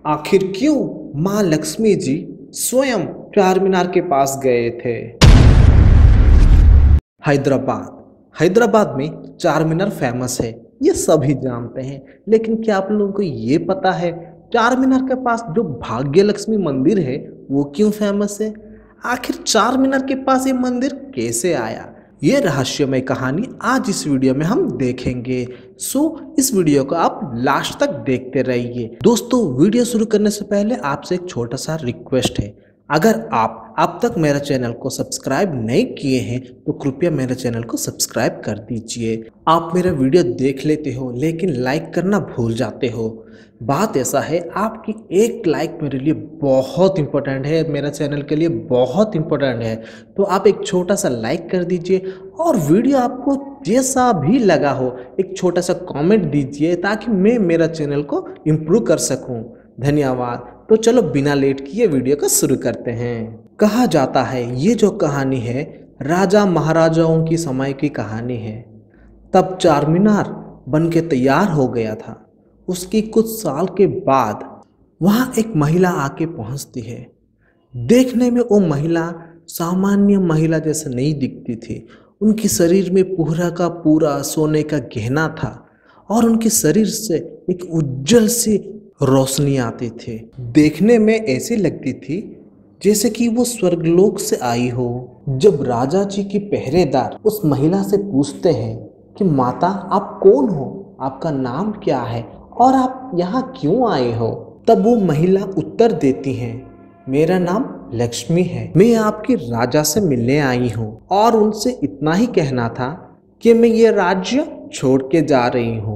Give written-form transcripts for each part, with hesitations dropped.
आखिर क्यों माँ लक्ष्मी जी स्वयं चार मीनार के पास गए थे? हैदराबाद हैदराबाद में चार मीनार फेमस है, ये सभी जानते हैं। लेकिन क्या आप लोगों को ये पता है चार मीनार के पास जो भाग्य लक्ष्मी मंदिर है वो क्यों फेमस है? आखिर चार मीनार के पास ये मंदिर कैसे आया? ये रहस्यमय कहानी आज इस वीडियो में हम देखेंगे। सो इस वीडियो को आप लास्ट तक देखते रहिए। दोस्तों, वीडियो शुरू करने से पहले आपसे एक छोटा सा रिक्वेस्ट है। अगर आप अब तक मेरे चैनल को सब्सक्राइब नहीं किए हैं तो कृपया मेरे चैनल को सब्सक्राइब कर दीजिए। आप मेरा वीडियो देख लेते हो लेकिन लाइक करना भूल जाते हो। बात ऐसा है, आपकी एक लाइक मेरे लिए बहुत इम्पोर्टेंट है, मेरा चैनल के लिए बहुत इम्पोर्टेंट है। तो आप एक छोटा सा लाइक कर दीजिए और वीडियो आपको जैसा भी लगा हो एक छोटा सा कमेंट दीजिए ताकि मैं मेरा चैनल को इम्प्रूव कर सकूं। धन्यवाद। तो चलो बिना लेट किए वीडियो को शुरू करते हैं। कहा जाता है ये जो कहानी है राजा महाराजाओं की समय की कहानी है। तब चार मीनार बन के तैयार हो गया था। उसकी कुछ साल के बाद वहाँ एक महिला आके पहुँचती है। देखने में वो महिला सामान्य महिला जैसे नहीं दिखती थी। उनके शरीर में पूरा का पूरा सोने का गहना था और उनके शरीर से एक उज्जवल सी रोशनी आती थी। देखने में ऐसी लगती थी जैसे कि वो स्वर्गलोक से आई हो। जब राजा जी के पहरेदार उस महिला से पूछते हैं कि माता आप कौन हो, आपका नाम क्या है और आप यहाँ क्यों आए हो, तब वो महिला उत्तर देती हैं, मेरा नाम लक्ष्मी है, मैं आपके राजा से मिलने आई हूँ और उनसे इतना ही कहना था कि मैं ये राज्य छोड़ के जा रही हूँ।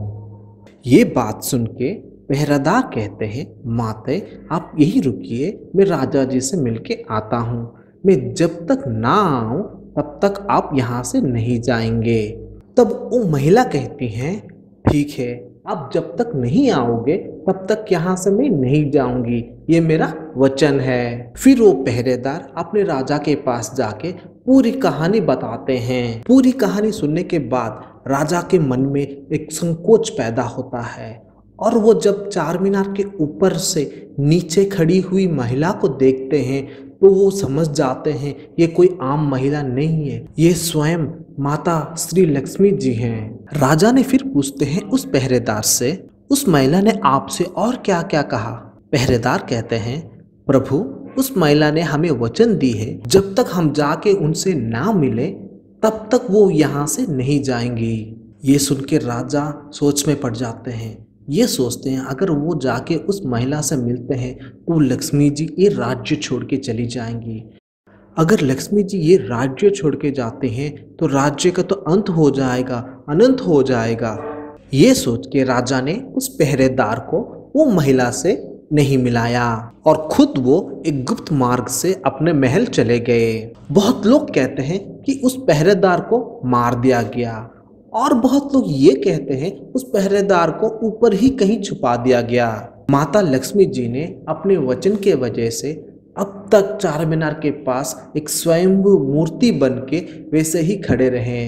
ये बात सुन के पहरेदार कहते हैं, माते आप यही रुकिए, मैं राजा जी से मिलके आता हूँ। मैं जब तक ना आऊँ तब तक आप यहाँ से नहीं जाएंगे। तब वो महिला कहती हैं, ठीक है, आप जब तक नहीं आओगे तब तक यहाँ से मैं नहीं जाऊंगी, ये मेरा वचन है। फिर वो पहरेदार अपने राजा के पास जाके पूरी कहानी बताते हैं। पूरी कहानी सुनने के बाद राजा के मन में एक संकोच पैदा होता है और वो जब चार मीनार के ऊपर से नीचे खड़ी हुई महिला को देखते हैं तो वो समझ जाते हैं ये कोई आम महिला नहीं है, ये स्वयं माता श्री लक्ष्मी जी हैं। राजा ने फिर पूछते हैं उस पहरेदार से, उस महिला ने आपसे और क्या क्या कहा? पहरेदार कहते हैं, प्रभु उस महिला ने हमें वचन दी है जब तक हम जाके उनसे ना मिले तब तक वो यहाँ से नहीं जाएंगी। ये सुन के राजा सोच में पड़ जाते हैं। ये सोचते हैं अगर वो जाके उस महिला से मिलते हैं तो लक्ष्मी जी ये राज्य छोड़ के चली जाएंगी। अगर लक्ष्मी जी ये राज्य छोड़ के जाते हैं तो राज्य का तो अंत हो जाएगा, अनंत हो जाएगा। ये सोच के राजा ने उस पहरेदार को वो महिला से नहीं मिलाया और खुद वो एक गुप्त मार्ग से अपने महल चले गए। बहुत लोग कहते हैं कि उस पहरेदार को मार दिया गया और बहुत लोग ये कहते हैं उस पहरेदार को ऊपर ही कहीं छुपा दिया गया। माता लक्ष्मी जी ने अपने वचन के वजह से अब तक चार मीनार के पास एक स्वयंभू मूर्ति बन के वैसे ही खड़े रहे।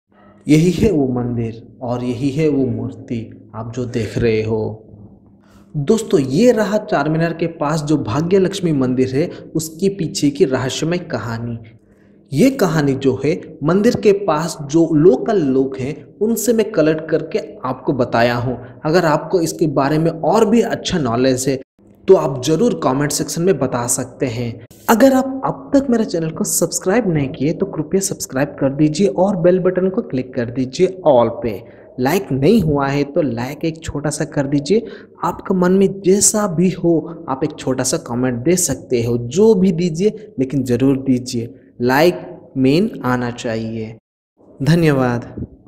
यही है वो मंदिर और यही है वो मूर्ति आप जो देख रहे हो। दोस्तों, ये रहा चार मीनार के पास जो भाग्य लक्ष्मी मंदिर है उसके पीछे की रहस्यमय कहानी। ये कहानी जो है मंदिर के पास जो लोकल लोग हैं उनसे मैं कलेक्ट करके आपको बताया हूँ। अगर आपको इसके बारे में और भी अच्छा नॉलेज है तो आप जरूर कमेंट सेक्शन में बता सकते हैं। अगर आप अब तक मेरे चैनल को सब्सक्राइब नहीं किए तो कृपया सब्सक्राइब कर दीजिए और बेल बटन को क्लिक कर दीजिए ऑल पे। लाइक नहीं हुआ है तो लाइक एक छोटा सा कर दीजिए। आपका मन में जैसा भी हो आप एक छोटा सा कमेंट दे सकते हो, जो भी दीजिए लेकिन ज़रूर दीजिए। लाइक मेन आना चाहिए। धन्यवाद।